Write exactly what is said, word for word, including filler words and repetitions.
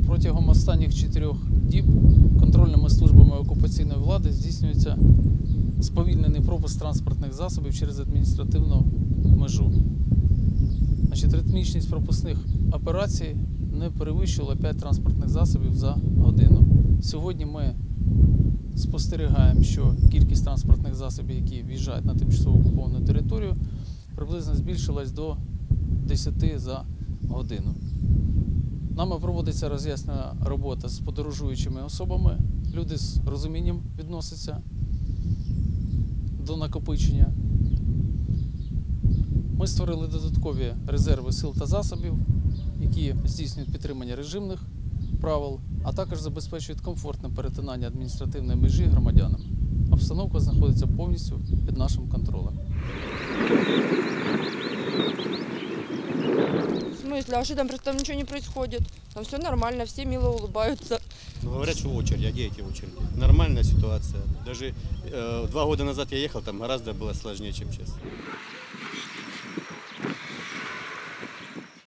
Протягом останніх чотирьох діб контрольними службами окупаційної влади здійснюється сповільнений пропуск транспортних засобів через адміністративну межу. Значить, ритмічність пропускних операцій не перевищувала п'ять транспортних засобів за годину. Сьогодні ми спостерігаємо, що кількість транспортних засобів, які в'їжджають на тимчасово окуповану територію, приблизно збільшилась до десяти за годину. Нами проводиться роз'яснена робота з подорожуючими особами. Люди з розумінням відносяться до накопичення. Ми створили додаткові резерви сил та засобів, які здійснюють підтримання режимних правил, а також забезпечують комфортне перетинання адміністративної межі громадянам. Обстановка знаходиться повністю під нашим контролем. В смысле? А что там, просто там ничего не происходит? Там все нормально, все мило улыбаются. Ну, говорят, что очередь, а где эти очереди? Нормальная ситуация. Даже э, два года назад я ехал, там гораздо было сложнее, чем сейчас.